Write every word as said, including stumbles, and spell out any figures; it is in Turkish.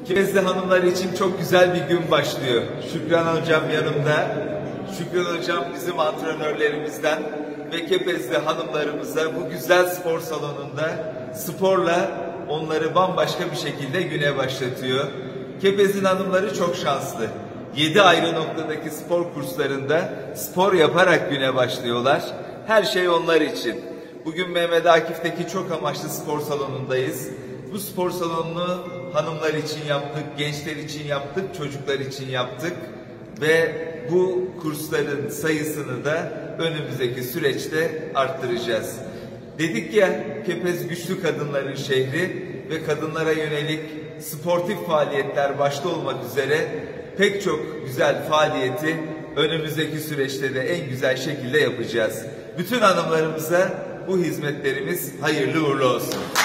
Kepezli hanımlar için çok güzel bir gün başlıyor. Şükran hocam yanımda. Şükran hocam bizim antrenörlerimizden ve Kepezli hanımlarımıza bu güzel spor salonunda sporla onları bambaşka bir şekilde güne başlatıyor. Kepezli hanımları çok şanslı. Yedi ayrı noktadaki spor kurslarında spor yaparak güne başlıyorlar. Her şey onlar için. Bugün Mehmet Akif'teki çok amaçlı spor salonundayız. Bu spor salonunu hanımlar için yaptık, gençler için yaptık, çocuklar için yaptık ve bu kursların sayısını da önümüzdeki süreçte arttıracağız. Dedik ya, Kepez güçlü kadınların şehri ve kadınlara yönelik sportif faaliyetler başta olmak üzere pek çok güzel faaliyeti önümüzdeki süreçte de en güzel şekilde yapacağız. Bütün hanımlarımıza bu hizmetlerimiz hayırlı uğurlu olsun.